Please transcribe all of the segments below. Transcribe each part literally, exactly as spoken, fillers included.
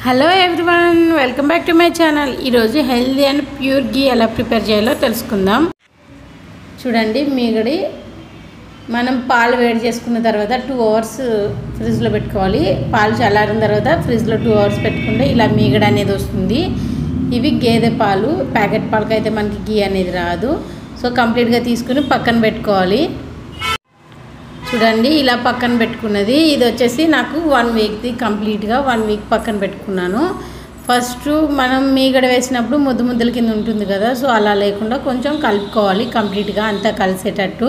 Hello everyone, welcome back to my channel. ఈరోజు healthy and pure ghee ఎలా prepare చేయాలో తెలుసుకుందాం. చూడండి, మీగడి మనం పాలు వేడి చేసుకున్న తర్వాత టూ అవర్స్ ఫ్రిడ్జ్లో పెట్టుకోవాలి. పాలు చల్లారిన తర్వాత ఫ్రిడ్జ్లో టూ అవర్స్ పెట్టుకుంటే ఇలా మీగడ అనేది వస్తుంది. ఇవి గేదె పాలు. ప్యాకెట్ పాలకైతే మనకి గీ అనేది రాదు. సో కంప్లీట్గా తీసుకుని పక్కన పెట్టుకోవాలి. చూడండి, ఇలా పక్కన పెట్టుకున్నది. ఇది వచ్చేసి నాకు వన్ వీక్ది కంప్లీట్గా వన్ వీక్ పక్కన పెట్టుకున్నాను. ఫస్ట్ మనం మీగడ వేసినప్పుడు ముద్దు ముద్దల కింద ఉంటుంది కదా, సో అలా లేకుండా కొంచెం కలుపుకోవాలి కంప్లీట్గా అంతా కలిసేటట్టు.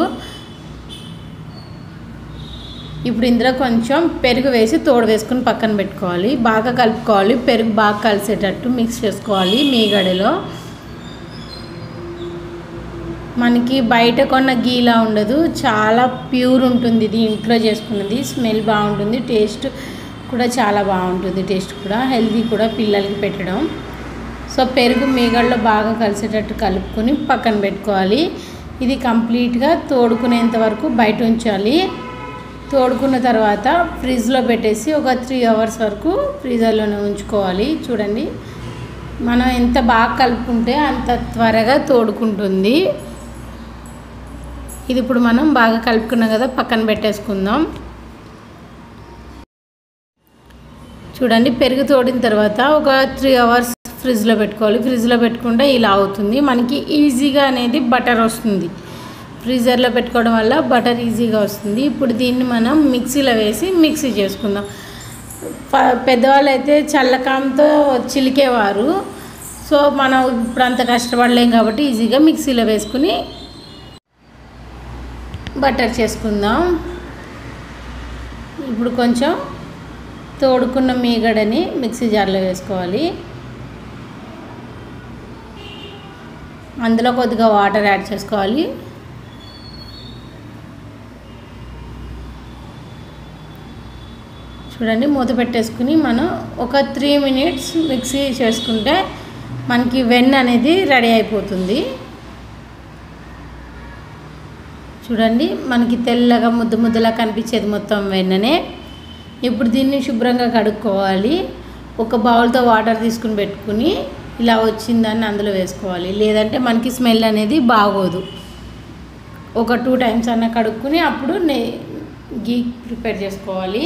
ఇప్పుడు ఇందులో కొంచెం పెరుగు వేసి తోడు వేసుకుని పక్కన పెట్టుకోవాలి. బాగా కలుపుకోవాలి. పెరుగు బాగా కలిసేటట్టు మిక్స్ చేసుకోవాలి. మీగడలో మనకి బయట కొన్న గీలా ఉండదు, చాలా ప్యూర్ ఉంటుంది. ఇది ఇంట్లో చేసుకున్నది. స్మెల్ బాగుంటుంది, టేస్ట్ కూడా చాలా బాగుంటుంది. టేస్ట్ కూడా హెల్తీ కూడా పిల్లలకి పెట్టడం. సో పెరుగు మీగడలో బాగా కలిసేటట్టు కలుపుకొని పక్కన పెట్టుకోవాలి. ఇది కంప్లీట్గా తోడుకునేంత వరకు బయట ఉంచాలి. తోడుకున్న తర్వాత ఫ్రిడ్జ్లో పెట్టేసి ఒక త్రీ అవర్స్ వరకు ఫ్రీజర్లోనే ఉంచుకోవాలి. చూడండి, మనం ఎంత బాగా కలుపుకుంటే అంత త్వరగా తోడుకుంటుంది. ఇది ఇప్పుడు మనం బాగా కలుపుకున్నాం కదా, పక్కన పెట్టేసుకుందాం. చూడండి, పెరుగు తోడిన తర్వాత ఒక త్రీ అవర్స్ ఫ్రిడ్జ్లో పెట్టుకోవాలి. ఫ్రిడ్జ్లో పెట్టుకుంటే ఇలా అవుతుంది. మనకి ఈజీగా అనేది బటర్ వస్తుంది. ఫ్రీజర్లో పెట్టుకోవడం వల్ల బటర్ ఈజీగా వస్తుంది. ఇప్పుడు దీన్ని మనం మిక్సీలో వేసి మిక్సీ చేసుకుందాం. పెద్దవాళ్ళు అయితే చల్లకాంతో చిలికేవారు. సో మనం ఇప్పుడు అంత కష్టపడలేం కాబట్టి ఈజీగా మిక్సీలో వేసుకుని బటర్ చేసుకుందాం. ఇప్పుడు కొంచెం తోడుకున్న మీగడని మిక్సీ జార్లో వేసుకోవాలి. అందులో కొద్దిగా వాటర్ యాడ్ చేసుకోవాలి. చూడండి, మూత పెట్టేసుకుని మనం ఒక త్రీ మినిట్స్ మిక్సీ చేసుకుంటే మనకి వెన్న అనేది రెడీ అయిపోతుంది. చూడండి, మనకి తెల్లగా ముద్దు ముద్దలా కనిపించేది మొత్తం వెన్ననే. ఇప్పుడు దీన్ని శుభ్రంగా కడుక్కోవాలి. ఒక బౌల్తో వాటర్ తీసుకుని పెట్టుకుని ఇలా వచ్చిందని అందులో వేసుకోవాలి. లేదంటే మనకి స్మెల్ అనేది బాగోదు. ఒక టూ టైమ్స్ అన్న కడుక్కుని అప్పుడు నే గీ ప్రిపేర్ చేసుకోవాలి.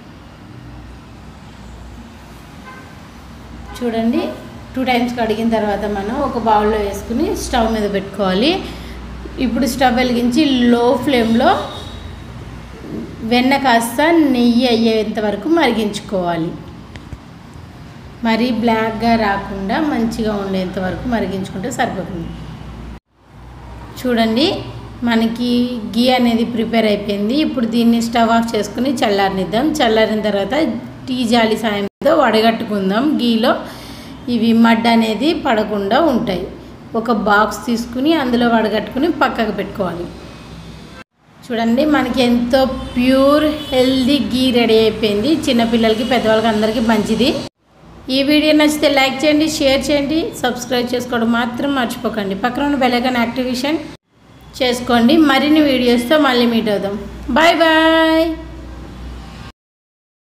చూడండి, టూ టైమ్స్ కడిగిన తర్వాత మనం ఒక బౌల్లో వేసుకుని స్టవ్ మీద పెట్టుకోవాలి. ఇప్పుడు స్టవ్ వెలిగించి లో ఫ్లేమ్లో వెన్న కాస్త నెయ్యి అయ్యేంత వరకు మరిగించుకోవాలి. మరీ బ్లాక్గా రాకుండా మంచిగా ఉండేంత వరకు మరిగించుకుంటే సరిపోతుంది. చూడండి, మనకి గీ అనేది ప్రిపేర్ అయిపోయింది. ఇప్పుడు దీన్ని స్టవ్ ఆఫ్ చేసుకుని చల్లారనిద్దాం. చల్లారిన తర్వాత టీ జాలి సాయంతో వడగట్టుకుందాం. గీలో ఇవి మడ్ అనేది పడకుండా ఉంటాయి. ఒక బాక్స్ తీసుకుని అందులో వడగట్టుకుని పక్కకు పెట్టుకోవాలి. చూడండి, మనకి ఎంతో ప్యూర్ హెల్దీ గీ రెడీ అయిపోయింది. చిన్నపిల్లలకి పెద్దవాళ్ళకి అందరికీ మంచిది. ఈ వీడియో నచ్చితే లైక్ చేయండి, షేర్ చేయండి, సబ్స్క్రైబ్ చేసుకోవడం మాత్రం మర్చిపోకండి. పక్కన ఉన్న బెల్ ఐకాన్ యాక్టివేషన్ చేసుకోండి. మరిన్ని వీడియోస్తో మళ్ళీ మీట్ అవుదాం. Bye bye.